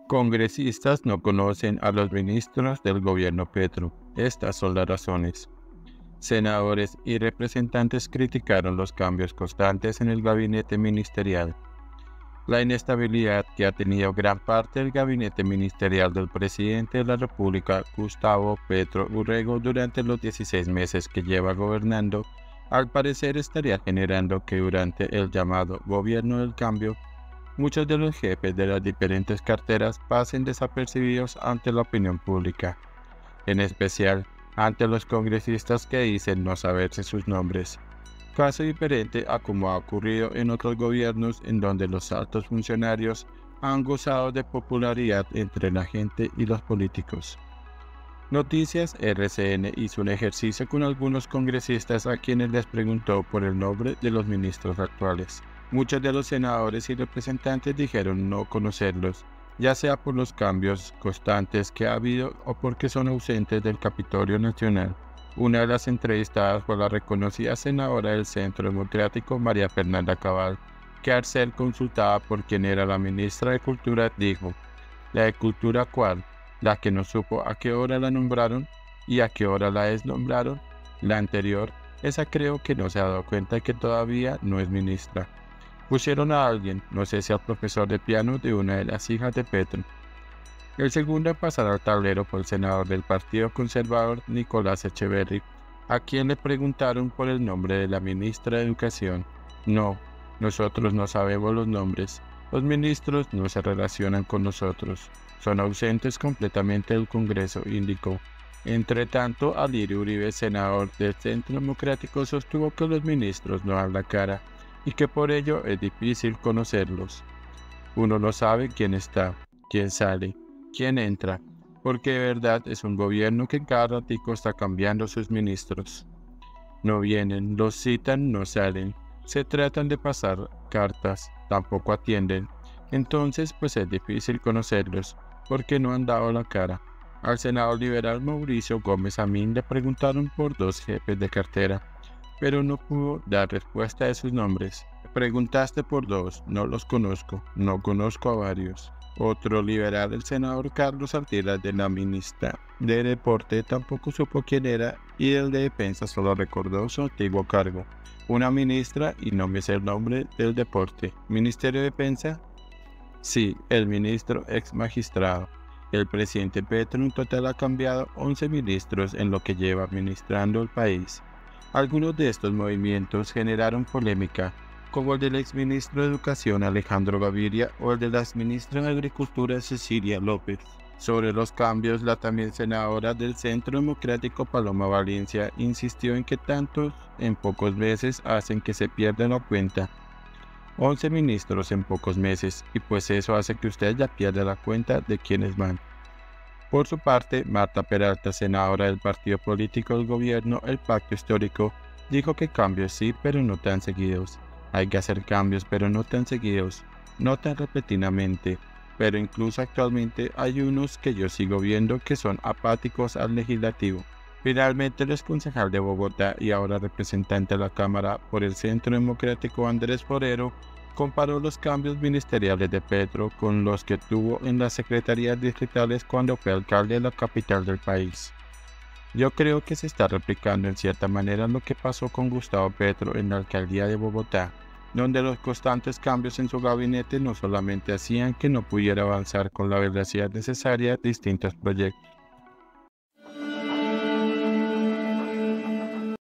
Congresistas no conocen a los ministros del gobierno Petro. Estas son las razones. Senadores y representantes criticaron los cambios constantes en el gabinete ministerial. La inestabilidad que ha tenido gran parte del gabinete ministerial del presidente de la República, Gustavo Petro Urrego, durante los 16 meses que lleva gobernando, al parecer estaría generando que durante el llamado Gobierno del Cambio, muchos de los jefes de las diferentes carteras pasen desapercibidos ante la opinión pública, en especial ante los congresistas que dicen no saberse sus nombres. Caso diferente a como ha ocurrido en otros gobiernos en donde los altos funcionarios han gozado de popularidad entre la gente y los políticos. Noticias RCN hizo un ejercicio con algunos congresistas a quienes les preguntó por el nombre de los ministros actuales. Muchos de los senadores y representantes dijeron no conocerlos, ya sea por los cambios constantes que ha habido o porque son ausentes del Capitolio Nacional. Una de las entrevistadas fue la reconocida senadora del Centro Democrático, María Fernanda Cabal, que al ser consultada por quién era la ministra de Cultura dijo: ¿la de Cultura cuál? ¿La que no supo a qué hora la nombraron y a qué hora la desnombraron? La anterior, esa creo que no se ha dado cuenta de que todavía no es ministra. Pusieron a alguien, no sé si al profesor de piano de una de las hijas de Petro. El segundo en pasar al tablero fue el senador del Partido Conservador, Nicolás Echeverri, a quien le preguntaron por el nombre de la ministra de Educación. No, nosotros no sabemos los nombres. Los ministros no se relacionan con nosotros. Son ausentes completamente del Congreso, indicó. Entre tanto, Alirio Uribe, senador del Centro Democrático, sostuvo que los ministros no dan la cara y que por ello es difícil conocerlos. Uno no sabe quién está, quién sale, quién entra, porque de verdad es un gobierno que cada ratico está cambiando sus ministros. No vienen, los citan, no salen, se tratan de pasar cartas, tampoco atienden, entonces pues es difícil conocerlos, porque no han dado la cara. Al senador liberal Mauricio Gómez Amín le preguntaron por dos jefes de cartera, pero no pudo dar respuesta de sus nombres. Preguntaste por dos, no los conozco, no conozco a varios. Otro liberal, el senador Carlos Artigas, de la ministra de Deporte, tampoco supo quién era, y el de Defensa solo recordó su antiguo cargo. Una ministra, y no me sé el nombre del deporte. ¿Ministerio de Defensa? Sí, el ministro ex magistrado. El presidente Petro en total ha cambiado 11 ministros en lo que lleva administrando el país. Algunos de estos movimientos generaron polémica, como el del exministro de Educación Alejandro Gaviria o el de la exministra de Agricultura Cecilia López. Sobre los cambios, la también senadora del Centro Democrático Paloma Valencia insistió en que tantos en pocos meses hacen que se pierda la cuenta. 11 ministros en pocos meses, y pues eso hace que usted ya pierda la cuenta de quiénes van. Por su parte, Marta Peralta, senadora del partido político del gobierno El Pacto Histórico, dijo que cambios sí, pero no tan seguidos. Hay que hacer cambios, pero no tan seguidos, no tan repentinamente, pero incluso actualmente hay unos que yo sigo viendo que son apáticos al legislativo. Finalmente, el exconcejal de Bogotá y ahora representante de la Cámara por el Centro Democrático Andrés Forero comparó los cambios ministeriales de Petro con los que tuvo en las secretarías distritales cuando fue alcalde de la capital del país. Yo creo que se está replicando en cierta manera lo que pasó con Gustavo Petro en la alcaldía de Bogotá, donde los constantes cambios en su gabinete no solamente hacían que no pudiera avanzar con la velocidad necesaria distintos proyectos,